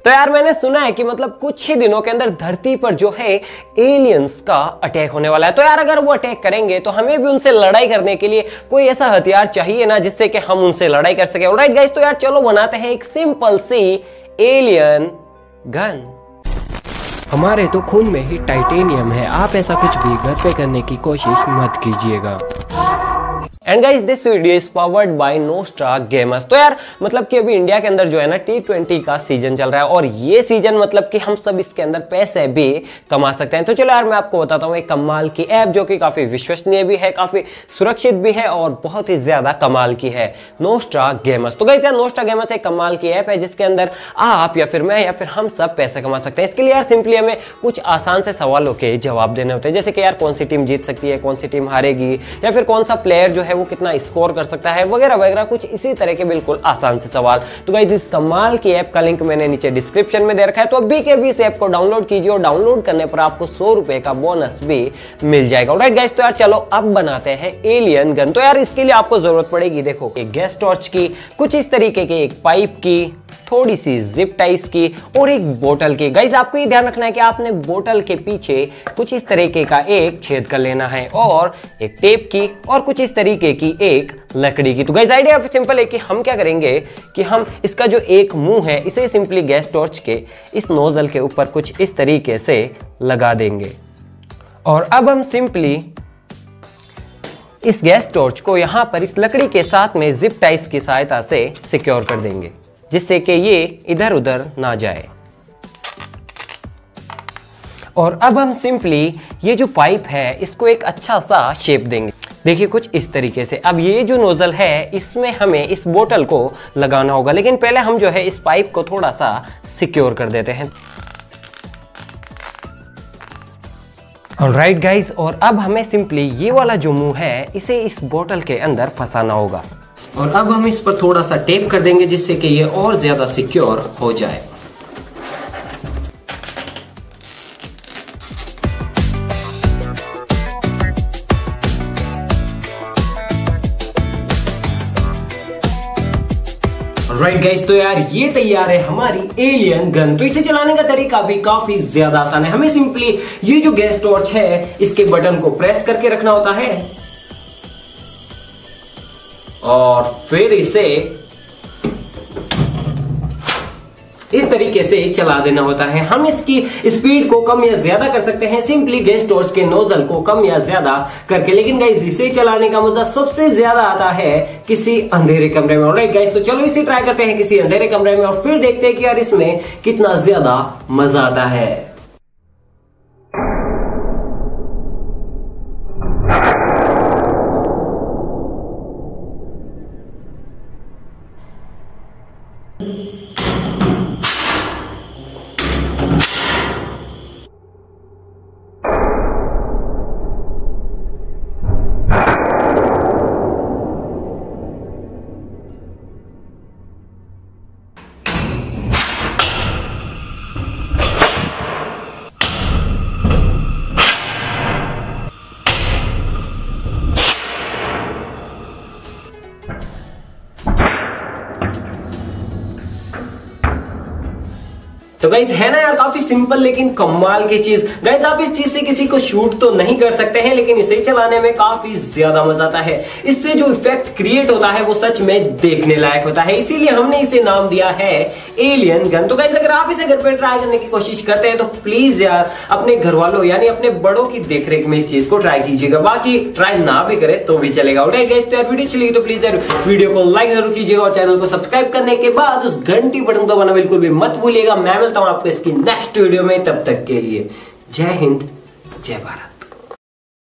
तो यार मैंने सुना है कि मतलब कुछ ही दिनों के अंदर धरती पर जो है एलियंस का अटैक होने वाला है। तो यार अगर वो अटैक करेंगे तो हमें भी उनसे लड़ाई करने के लिए कोई ऐसा हथियार चाहिए ना जिससे कि हम उनसे लड़ाई कर सके। ऑलराइट गाइस, तो यार चलो बनाते हैं एक सिंपल सी एलियन गन। हमारे तो खून में ही टाइटेनियम है, आप ऐसा कुछ भी घर पे करने की कोशिश मत कीजिएगा। And guys this video is powered by Nostra gamers. तो यार मतलब कि अभी इंडिया के अंदर जो है ना T20 का सीजन चल रहा है और ये सीजन मतलब कि हम सब इसके अंदर पैसे भी कमा सकते हैं। तो चलो यार मैं आपको बताता हूँ एक कमाल की ऐप जो कि काफी विश्वसनीय भी है, काफी सुरक्षित भी है और बहुत ही ज्यादा कमाल की है, नोस्ट्रा गेमर्स। तो गाइस यार नोस्ट्रा गेमर्स एक कमाल की ऐप है जिसके अंदर आप या फिर मैं या फिर हम सब पैसे कमा सकते हैं। इसके लिए यार सिंपली हमें कुछ आसान से सवालों के जवाब देने होते हैं, जैसे कि यार कौन सी टीम जीत सकती है, कौन सी टीम हारेगी, या फिर कौन सा प्लेयर जो है वो कितना स्कोर कर सकता है, वगैरह वगैरह, कुछ इसी तरह के बिल्कुल आसान से सवाल। तो गाइस इस कमाल की ऐप का लिंक मैंने नीचे डिस्क्रिप्शन में दे रखा है, तो अभी के अभी इस ऐप को डाउनलोड कीजिए और डाउनलोड करने पर आपको 100 रुपए का बोनस भी मिल जाएगा। ऑलराइट गाइस, तो यार चलो अब बनाते हैं एलियन गन। तो यार इसके लिए आपको जरूरत पड़ेगी देखो एक गैस टॉर्च की, कुछ इस तरीके के एक पाइप की, थोड़ी सी जिप टाइस की और एक बोतल की। गाइस आपको ये ध्यान रखना है कि आपने बोतल के पीछे कुछ इस तरीके का एक छेद कर लेना है और एक टेप की और कुछ इस तरीके की एक लकड़ी की। तो गाइस आइडिया सिंपल है कि हम क्या करेंगे कि हम इसका जो एक मुंह है इसे सिंपली गैस टॉर्च के इस नोजल के ऊपर कुछ इस तरीके से लगा देंगे और अब हम सिंपली इस गैस टॉर्च को यहां पर इस लकड़ी के साथ में जिप टाइस की सहायता से सिक्योर कर देंगे जिससे कि ये इधर उधर ना जाए। और अब हम सिंपली ये जो पाइप है इसको एक अच्छा सा शेप देंगे, देखिए कुछ इस तरीके से। अब ये जो नोजल है इसमें हमें इस बोतल को लगाना होगा, लेकिन पहले हम जो है इस पाइप को थोड़ा सा सिक्योर कर देते हैं। ऑलराइट गाइस, और अब हमें सिंपली ये वाला जो मुंह है इसे इस बोतल के अंदर फंसाना होगा और अब हम इस पर थोड़ा सा टेप कर देंगे जिससे कि ये और ज्यादा सिक्योर हो जाए। राइट गाइस, तो यार ये तैयार है हमारी एलियन गन। तो इसे चलाने का तरीका भी काफी ज्यादा आसान है। हमें सिंपली ये जो गैस टॉर्च है इसके बटन को प्रेस करके रखना होता है और फिर इसे इस तरीके से चला देना होता है। हम इसकी स्पीड को कम या ज्यादा कर सकते हैं सिंपली गैस टॉर्च के नोजल को कम या ज्यादा करके, लेकिन गाइस इसे चलाने का मजा सबसे ज्यादा आता है किसी अंधेरे कमरे में। ऑलराइट गाइस, तो चलो इसे ट्राई करते हैं किसी अंधेरे कमरे में और फिर देखते हैं कि यार इसमें कितना ज्यादा मजा आता है। तो गाइस है ना यार काफी सिंपल लेकिन कमाल की चीज। गाइस आप इस चीज से किसी को शूट तो नहीं कर सकते हैं, लेकिन इसे चलाने में काफी ज्यादा मजा आता है। इससे जो इफेक्ट क्रिएट होता है वो सच में देखने लायक होता है, इसीलिए हमने इसे नाम दिया है एलियन गन। तो गाइस अगर आप इसे घर पे ट्राई करने की कोशिश करते हैं तो प्लीज यार अपने घर वालों यानी अपने बड़ों की देखरेख में इस चीज को ट्राई कीजिएगा, बाकी ट्राई ना भी करे तो भी चलेगा। ऑलराइट गाइस, तो यार वीडियो चलेगी तो प्लीज यार वीडियो को लाइक जरूर कीजिएगा और चैनल को सब्सक्राइब करने के बाद उस घंटी बटन को दबाना बिल्कुल भी मत भूलिएगा। मैं मिलता हूं आपको इसकी नेक्स्ट वीडियो में, तब तक के लिए जय हिंद जय भारत।